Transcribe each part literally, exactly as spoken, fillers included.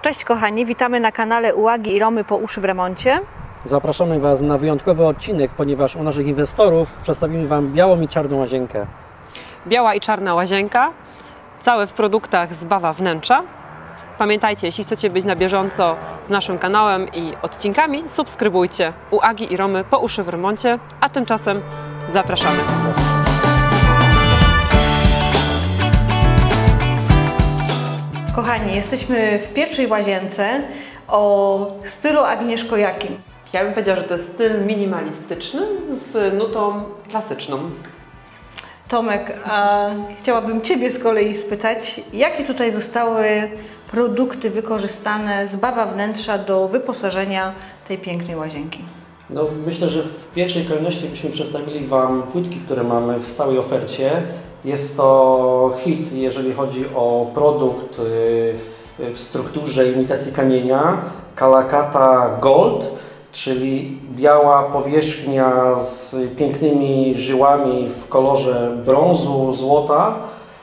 Cześć kochani, witamy na kanale Uwagi i Romy po uszy w remoncie. Zapraszamy Was na wyjątkowy odcinek, ponieważ u naszych inwestorów przedstawimy Wam białą i czarną łazienkę. Biała i czarna łazienka, całe w produktach z Bawa wnętrza. Pamiętajcie, jeśli chcecie być na bieżąco z naszym kanałem i odcinkami, subskrybujcie Uwagi i Romy po uszy w remoncie, a tymczasem zapraszamy. Kochani, jesteśmy w pierwszej łazience o stylu Agnieszko jakim? Ja bym powiedziała, że to jest styl minimalistyczny z nutą klasyczną. Tomek, a chciałabym Ciebie z kolei spytać, jakie tutaj zostały produkty wykorzystane z Bawa wnętrza do wyposażenia tej pięknej łazienki? No, myślę, że w pierwszej kolejności byśmy przedstawili Wam płytki, które mamy w stałej ofercie. Jest to hit, jeżeli chodzi o produkt w strukturze imitacji kamienia, Kalakata Gold, czyli biała powierzchnia z pięknymi żyłami w kolorze brązu, złota.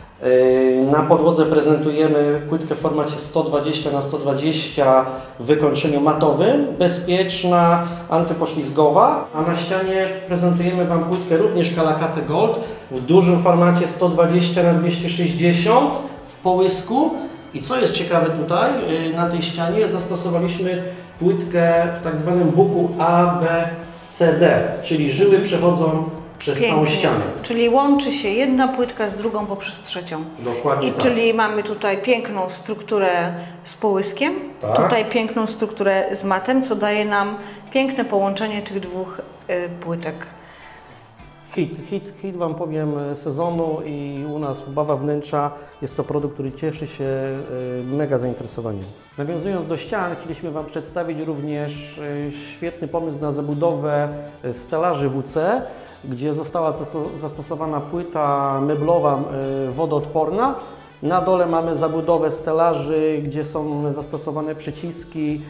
Na podłodze prezentujemy płytkę w formacie sto dwadzieścia na sto dwadzieścia w wykończeniu matowym, bezpieczna, antypoślizgowa, a na ścianie prezentujemy Wam płytkę również Kalakatę Gold w dużym formacie sto dwadzieścia na dwieście sześćdziesiąt w połysku. I co jest ciekawe tutaj, na tej ścianie zastosowaliśmy płytkę w tak zwanym buku A B C D, czyli żyły przechodzą przez Pięknie. całą ścianę. Czyli łączy się jedna płytka z drugą poprzez trzecią. Dokładnie I tak. czyli mamy tutaj piękną strukturę z połyskiem, Tak. tutaj piękną strukturę z matem, co daje nam piękne połączenie tych dwóch y, płytek. Hit, hit, hit Wam powiem sezonu i u nas w Bawa wnętrza jest to produkt, który cieszy się mega zainteresowaniem. Nawiązując do ścian, chcieliśmy Wam przedstawić również świetny pomysł na zabudowę stelaży W C, gdzie została zastosowana płyta meblowa wodoodporna. Na dole mamy zabudowę stelaży, gdzie są zastosowane przyciski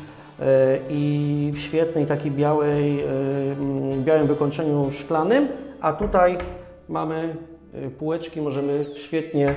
i w świetnej takiej białej, białym wykończeniu szklanym. A tutaj mamy półeczki, możemy świetnie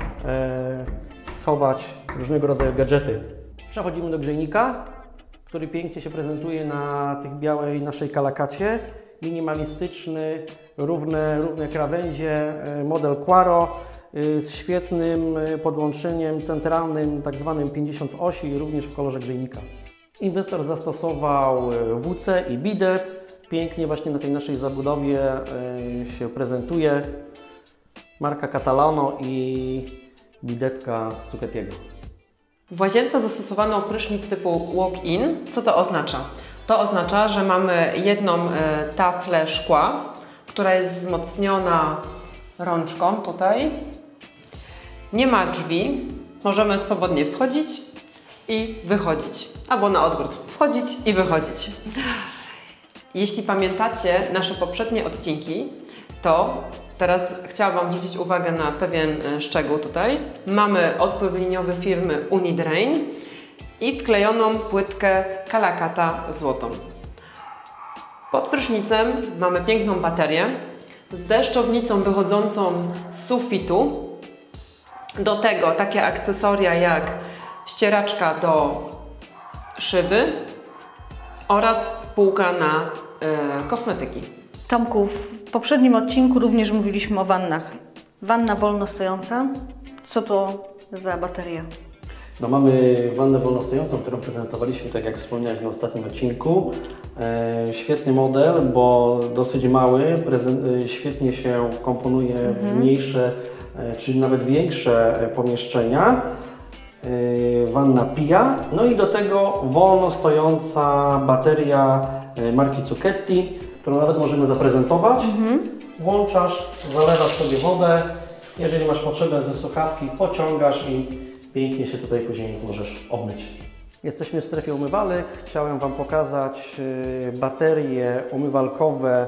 schować różnego rodzaju gadżety. Przechodzimy do grzejnika, który pięknie się prezentuje na tych białej naszej kalakacie. Minimalistyczny, równe, równe krawędzie, model Quaro z świetnym podłączeniem centralnym, tak zwanym pięćdziesiąt w osi, również w kolorze grzejnika. Inwestor zastosował W C i bidet. Pięknie właśnie na tej naszej zabudowie się prezentuje marka Catalano i bidetka z Zucchettiego. W łazience zastosowano prysznic typu walk-in. Co to oznacza? To oznacza, że mamy jedną taflę szkła, która jest wzmocniona rączką tutaj. Nie ma drzwi, możemy swobodnie wchodzić i wychodzić, albo na odwrót, wchodzić i wychodzić. Jeśli pamiętacie nasze poprzednie odcinki, to teraz chciałam Wam zwrócić uwagę na pewien szczegół tutaj. Mamy odpływ liniowy firmy Unidrain i wklejoną płytkę Kalakata złotą. Pod prysznicem mamy piękną baterię z deszczownicą wychodzącą z sufitu. Do tego takie akcesoria jak ścieraczka do szyby oraz półka na y, kosmetyki. Tomku, w poprzednim odcinku również mówiliśmy o wannach. Wanna wolno stojąca. Co to za bateria? No, mamy wannę wolnostojącą, którą prezentowaliśmy, tak jak wspomniałeś na ostatnim odcinku. E, świetny model, bo dosyć mały, e, świetnie się wkomponuje mhm. w mniejsze, e, czy nawet większe pomieszczenia. E, wanna Pia, no i do tego wolno stojąca bateria e, marki Zucchetti, którą nawet możemy zaprezentować. Mhm. Włączasz, zalewasz sobie wodę, jeżeli masz potrzebę ze słuchawki, pociągasz i pięknie się tutaj później możesz obmyć. Jesteśmy w strefie umywalek. Chciałem Wam pokazać baterie umywalkowe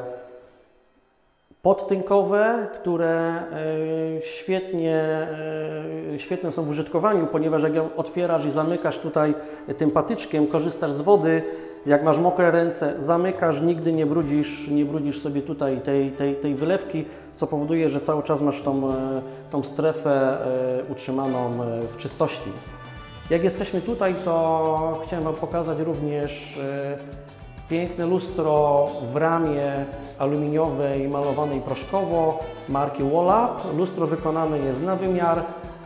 podtynkowe, które świetnie, świetne są w użytkowaniu, ponieważ jak ją otwierasz i zamykasz tutaj tym patyczkiem, korzystasz z wody, jak masz mokre ręce, zamykasz, nigdy nie brudzisz, nie brudzisz sobie tutaj tej, tej, tej wylewki, co powoduje, że cały czas masz tą, tą strefę utrzymaną w czystości. Jak jesteśmy tutaj, to chciałem Wam pokazać również y, piękne lustro w ramie aluminiowej malowanej proszkowo marki Wallap. Lustro wykonane jest na wymiar.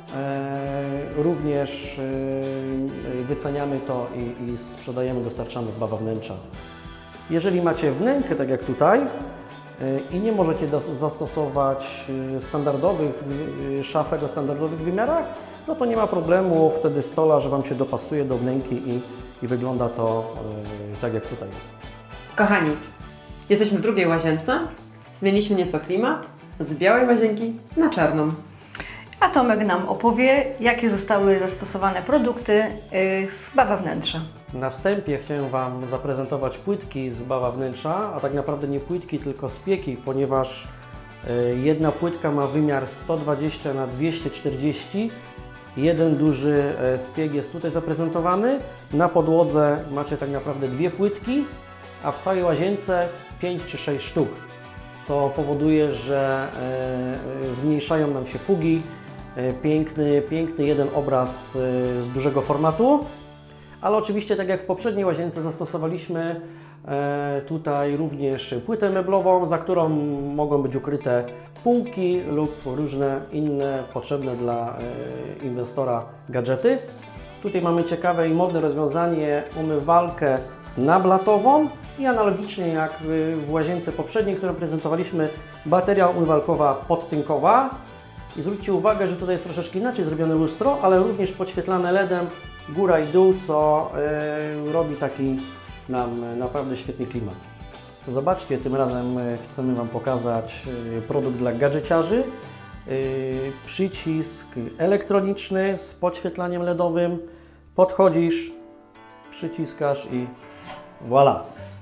E, również e, wyceniamy to i, i sprzedajemy, dostarczamy w Baba Wnętrza. Jeżeli macie wnękę, tak jak tutaj, e, i nie możecie das, zastosować standardowych e, szafek o standardowych wymiarach, no to nie ma problemu, wtedy stolarz Wam się dopasuje do wnęki i, i wygląda to e, tak jak tutaj. Kochani, jesteśmy w drugiej łazience, zmieniliśmy nieco klimat z białej łazienki na czarną. A Tomek nam opowie, jakie zostały zastosowane produkty z Baba Wnętrza. Na wstępie chciałem Wam zaprezentować płytki z Baba Wnętrza, a tak naprawdę nie płytki, tylko spieki, ponieważ jedna płytka ma wymiar sto dwadzieścia na dwieście czterdzieści. Jeden duży spieg jest tutaj zaprezentowany. Na podłodze macie tak naprawdę dwie płytki, a w całej łazience pięć czy sześć sztuk, co powoduje, że zmniejszają nam się fugi. Piękny, piękny jeden obraz z dużego formatu, ale oczywiście tak jak w poprzedniej łazience zastosowaliśmy tutaj również płytę meblową, za którą mogą być ukryte półki lub różne inne potrzebne dla inwestora gadżety. Tutaj mamy ciekawe i modne rozwiązanie, umywalkę nablatową i analogicznie jak w łazience poprzedniej, którą prezentowaliśmy, bateria umywalkowa podtynkowa. I zwróćcie uwagę, że tutaj jest troszeczkę inaczej zrobione lustro, ale również podświetlane LEDem góra i dół, co yy, robi taki nam naprawdę świetny klimat. Zobaczcie, tym razem chcemy Wam pokazać produkt dla gadżeciarzy. Yy, przycisk elektroniczny z podświetlaniem LEDowym. Podchodzisz, przyciskasz i voilà!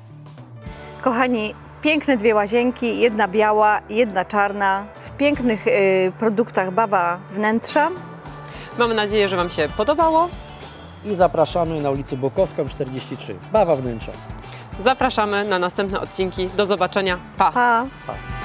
Kochani, piękne dwie łazienki, jedna biała, jedna czarna, w pięknych y, produktach Baba Wnętrza. Mamy nadzieję, że Wam się podobało. I zapraszamy na ulicę Bokowską czterdzieści trzy. Baba Wnętrza. Zapraszamy na następne odcinki. Do zobaczenia. Pa! Pa. Pa.